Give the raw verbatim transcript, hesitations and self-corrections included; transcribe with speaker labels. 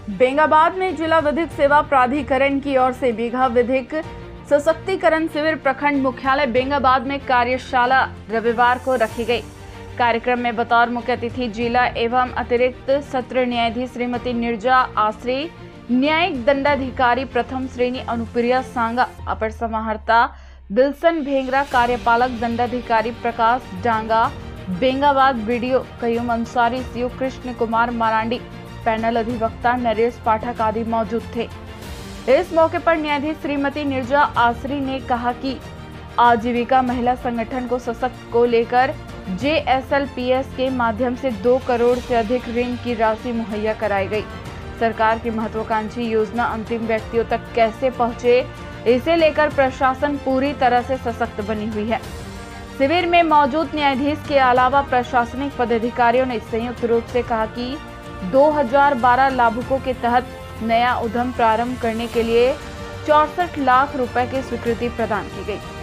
Speaker 1: बेंगाबाद में जिला विधिक सेवा प्राधिकरण की ओर से बीघा विधिक सशक्तिकरण शिविर प्रखंड मुख्यालय बेंगाबाद में कार्यशाला रविवार को रखी गई। कार्यक्रम में बतौर मुख्य अतिथि जिला एवं अतिरिक्त सत्र न्यायाधीश श्रीमती निर्जा आसरी, न्यायिक दंडाधिकारी प्रथम श्रेणी अनुप्रिया सांगा, अपर समाहर्ता बिल्सन भेंगरा, कार्यपालक दंडाधिकारी Prakash Danga, Bengabad BDO Qayyum Ansari, CO Krishna Kumar Marandi, panel अधिवक्ता नरेश पाठक आदि मौजूद थे। इस मौके पर न्यायाधीश श्रीमती निर्जा आसरी ने कहा कि आजीविका महिला संगठन को सशक्त को लेकर J S L P S के माध्यम से दो करोड़ से अधिक ऋण की राशि मुहैया कराई गई। सरकार की महत्वाकांक्षी योजना अंतिम व्यक्तियों तक कैसे पहुंचे, इसे लेकर प्रशासन पूरी तरह से सशक्त बनी हुई है। शिविर में मौजूद न्यायाधीश के अलावा प्रशासनिक पदाधिकारियों ने संयुक्त रूप से कहा कि दो हज़ार बारह लाभुकों के तहत नया उद्यम प्रारंभ करने के लिए चौसठ लाख रुपए की स्वीकृति प्रदान की गई।